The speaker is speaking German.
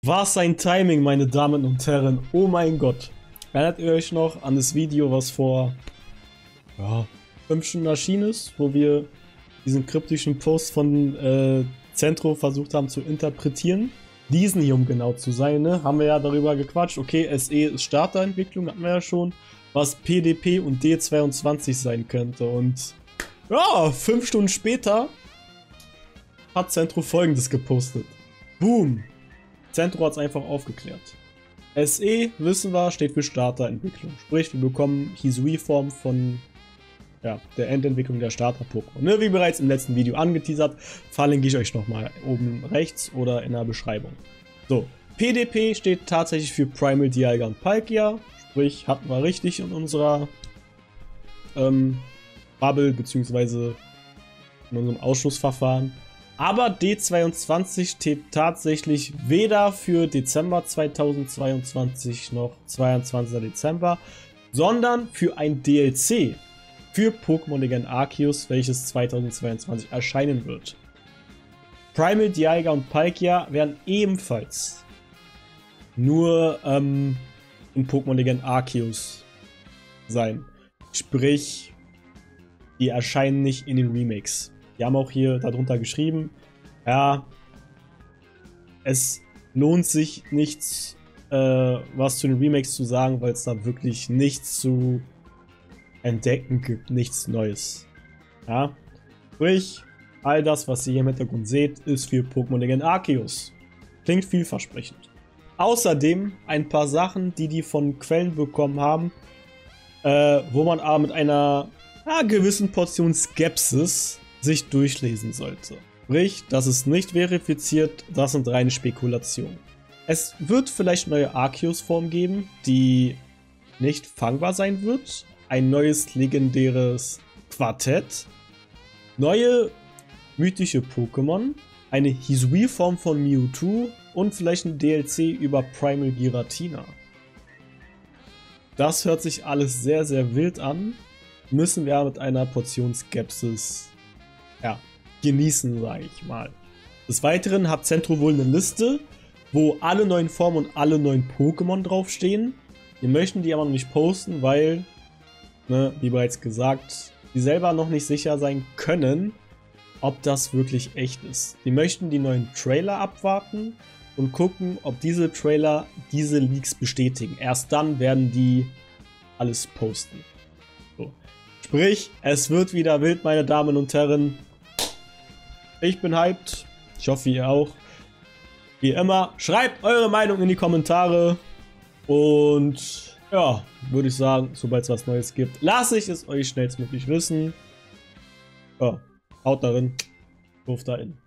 Was ein Timing, meine Damen und Herren. Oh mein Gott. Erinnert ihr euch noch an das Video, was vor 5 Stunden erschienen ist, wo wir diesen kryptischen Post von Centro versucht haben zu interpretieren? Diesen hier, um genau zu sein, ne? Haben wir ja darüber gequatscht. Okay, SE ist Starterentwicklung, hatten wir ja schon. Was PDP und D22 sein könnte. Und ja, 5 Stunden später hat Centro Folgendes gepostet. Boom! Centro hat es einfach aufgeklärt. SE, wissen wir, steht für Starterentwicklung. Sprich, wir bekommen Hisui-Form von der Endentwicklung der Starter-Pokémon. Ne, wie bereits im letzten Video angeteasert, verlinke ich euch nochmal oben rechts oder in der Beschreibung. So, PDP steht tatsächlich für Primal, Dialga und Palkia. Sprich, hatten wir richtig in unserer Bubble bzw. in unserem Ausschlussverfahren. Aber D22 steht tatsächlich weder für Dezember 2022 noch 22. Dezember, sondern für ein DLC für Pokémon Legend Arceus, welches 2022 erscheinen wird. Primal, Dialga und Palkia werden ebenfalls nur in Pokémon Legend Arceus sein. Sprich, die erscheinen nicht in den Remakes. Die haben auch hier darunter geschrieben, ja, es lohnt sich nichts, was zu den Remakes zu sagen, weil es da wirklich nichts zu entdecken gibt, nichts Neues. Ja, sprich, all das, was ihr hier im Hintergrund seht, ist für Pokémon Legend Arceus. Klingt vielversprechend. Außerdem ein paar Sachen, die von Quellen bekommen haben, wo man aber mit einer gewissen Portion Skepsis sich durchlesen sollte. Sprich, das ist nicht verifiziert, das sind reine Spekulationen. Es wird vielleicht neue Arceus-Form geben, die nicht fangbar sein wird. Ein neues legendäres Quartett. Neue mythische Pokémon. Eine Hisui-Form von Mewtwo und vielleicht ein DLC über Primal Giratina. Das hört sich alles sehr, sehr wild an. Müssen wir mit einer Portion Skepsis genießen, sage ich mal. Des Weiteren hat Centro wohl eine Liste, wo alle neuen Formen und alle neuen Pokémon draufstehen. Wir möchten die aber noch nicht posten, weil, wie bereits gesagt, die selber noch nicht sicher sein können, ob das wirklich echt ist. Die möchten die neuen Trailer abwarten und gucken, ob diese Trailer diese Leaks bestätigen. Erst dann werden die alles posten. So. Sprich, es wird wieder wild, meine Damen und Herren. Ich bin hyped. Ich hoffe, ihr auch. Wie immer, schreibt eure Meinung in die Kommentare. Und ja, würde ich sagen, sobald es was Neues gibt, lasse ich es euch schnellstmöglich wissen. Ja, haut darin. Ruf da in.